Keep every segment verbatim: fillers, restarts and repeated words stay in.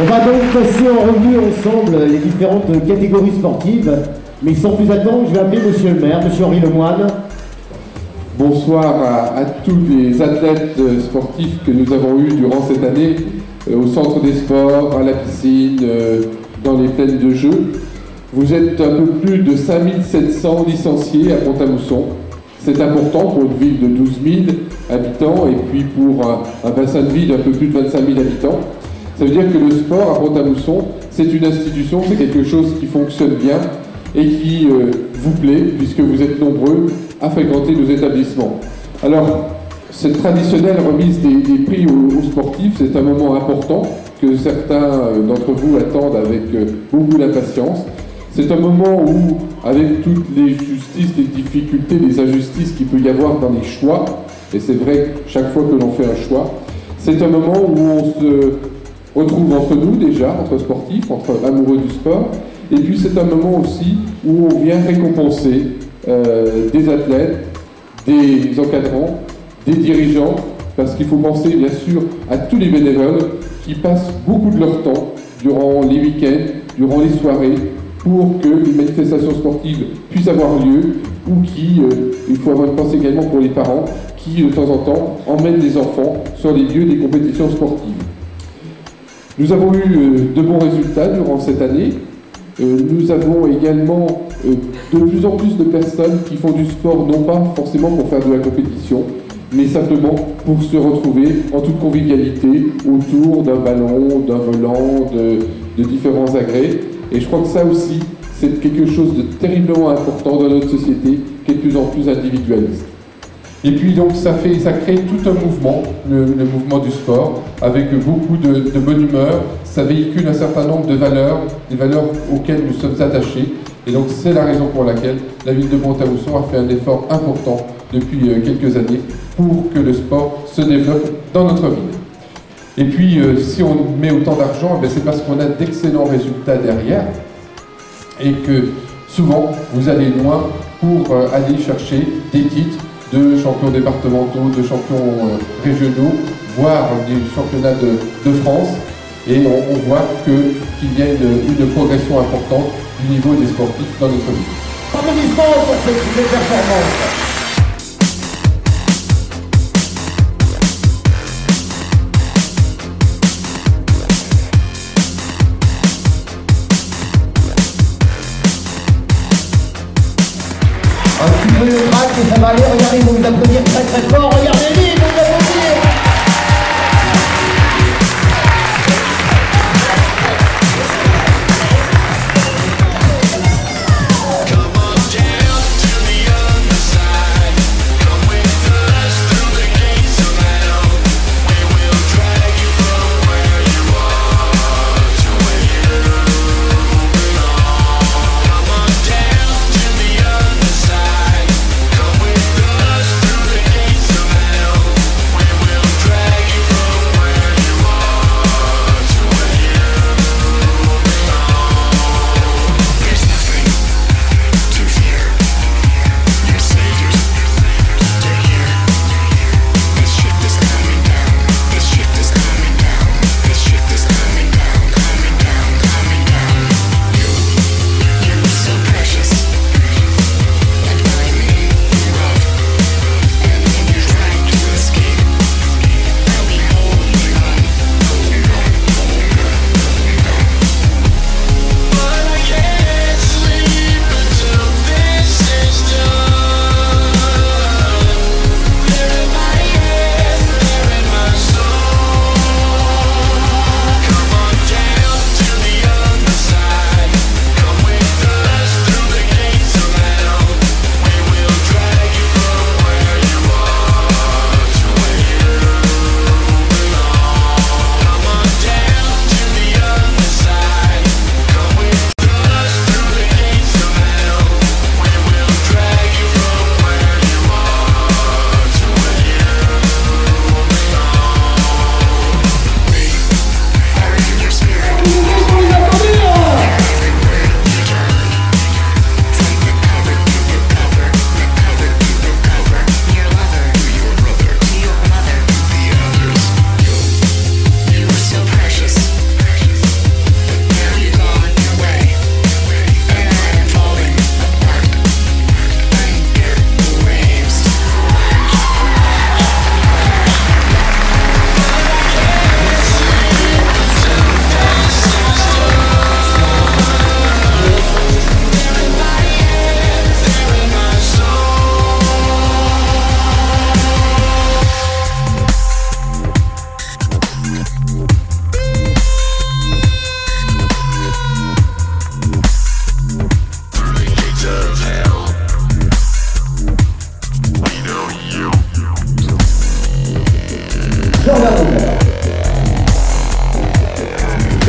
On va donc passer en revue ensemble les différentes catégories sportives. Mais sans plus attendre, je vais appeler Monsieur le maire, Monsieur Henri Lemoine. Bonsoir à, à tous les athlètes sportifs que nous avons eus durant cette année, euh, au centre des sports, à la piscine, euh, dans les plaines de jeux. Vous êtes un peu plus de cinq mille sept cents licenciés à Pont-à-Mousson. C'est important pour une ville de douze mille habitants et puis pour un, un bassin de vie d'un peu plus de vingt-cinq mille habitants. Ça veut dire que le sport à Pont-à-Mousson, c'est une institution, c'est quelque chose qui fonctionne bien et qui euh, vous plaît, puisque vous êtes nombreux à fréquenter nos établissements. Alors, cette traditionnelle remise des, des prix aux, aux sportifs, c'est un moment important que certains euh, d'entre vous attendent avec euh, beaucoup d'impatience. C'est un moment où, avec toutes les justices, les difficultés, les injustices qu'il peut y avoir dans les choix, et c'est vrai chaque fois que l'on fait un choix, c'est un moment où on se retrouve entre nous déjà, entre sportifs, entre amoureux du sport, et puis c'est un moment aussi où on vient récompenser euh, des athlètes, des encadrants, des dirigeants, parce qu'il faut penser bien sûr à tous les bénévoles qui passent beaucoup de leur temps durant les week-ends, durant les soirées, pour que les manifestations sportives puissent avoir lieu, ou qui, euh, il faut avoir une pensée également pour les parents, qui de temps en temps emmènent les enfants sur les lieux des compétitions sportives. Nous avons eu euh, de bons résultats durant cette année. Euh, nous avons également euh, de plus en plus de personnes qui font du sport, non pas forcément pour faire de la compétition, mais simplement pour se retrouver en toute convivialité autour d'un ballon, d'un volant, de, de différents agrès. Et je crois que ça aussi, c'est quelque chose de terriblement important dans notre société, qui est de plus en plus individualiste. Et puis donc ça, fait, ça crée tout un mouvement, le, le mouvement du sport, avec beaucoup de, de bonne humeur. Ça véhicule un certain nombre de valeurs, des valeurs auxquelles nous sommes attachés. Et donc c'est la raison pour laquelle la ville de Pont-à-Mousson a fait un effort important depuis quelques années pour que le sport se développe dans notre ville. Et puis euh, si on met autant d'argent, eh c'est parce qu'on a d'excellents résultats derrière et que souvent vous allez loin pour euh, aller chercher des titres de champions départementaux, de champions euh, régionaux, voire des championnats de, de France. Et on, on voit qu'il y a une, une progression importante du niveau des sportifs dans notre ville. Applaudissements pour cette belle performance. Un petit peu le trac et ça va aller, regardez, ils vont vous applaudir très très fort, regardez-les, ils vont vous applaudir.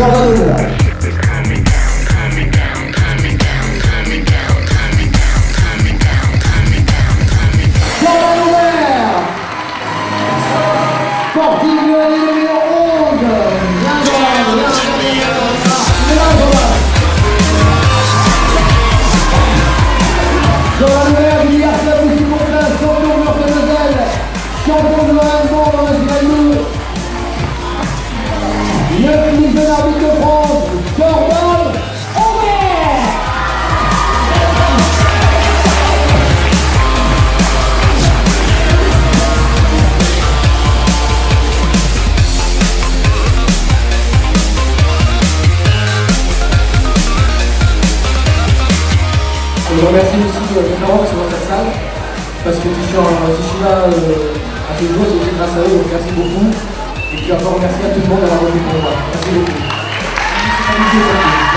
Jordan Honneur. Jordan Honneur. Sportif de l'année numéro onze. Bien Jordan, bien Jordan Honneur, il y a ça aussi pour la champion de Meurthe-et-Moselle, champion de handball en National deux. Le plus de l'arbitre de France, Jordan Honneur. Je remercie aussi euh, les parents qui sont dans cette salle, parce que si je suis, en, si je suis là euh, à ce jour, c'est aussi grâce à eux, donc merci beaucoup. Et puis encore merci à tout le monde d'avoir voté pour moi. Merci beaucoup.